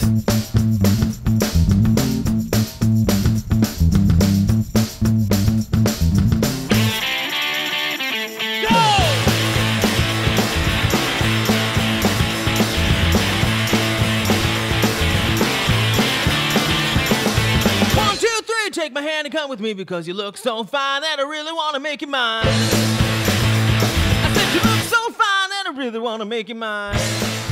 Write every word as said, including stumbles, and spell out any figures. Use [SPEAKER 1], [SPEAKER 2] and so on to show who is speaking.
[SPEAKER 1] Take my hand and come with me because you look so fine that I really want to make you mine. I said you look so fine that I really want to make you mine.